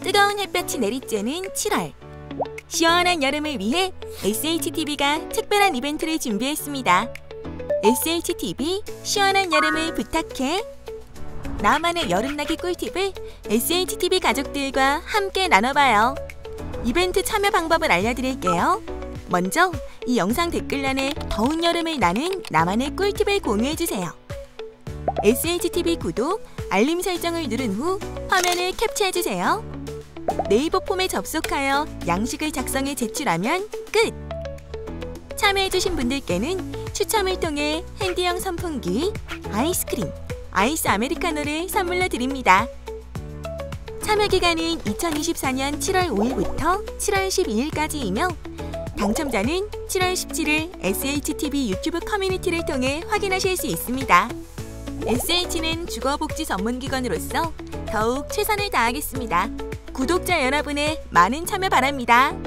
뜨거운 햇볕이 내리쬐는 7월. 시원한 여름을 위해 SHTV가 특별한 이벤트를 준비했습니다. SHTV 시원한 여름을 부탁해. 나만의 여름나기 꿀팁을 SHTV 가족들과 함께 나눠봐요. 이벤트 참여 방법을 알려드릴게요. 먼저 이 영상 댓글란에 더운 여름을 나는 나만의 꿀팁을 공유해주세요. SHTV 구독, 알림 설정을 누른 후 화면을 캡처해주세요. 네이버 폼에 접속하여 양식을 작성해 제출하면 끝! 참여해주신 분들께는 추첨을 통해 핸디형 선풍기, 아이스크림, 아이스 아메리카노를 선물로 드립니다. 참여 기간은 2024년 7월 5일부터 7월 12일까지이며 당첨자는 7월 17일 SHTV 유튜브 커뮤니티를 통해 확인하실 수 있습니다. SH는 주거복지 전문기관으로서 더욱 최선을 다하겠습니다. 구독자 여러분의 많은 참여 바랍니다.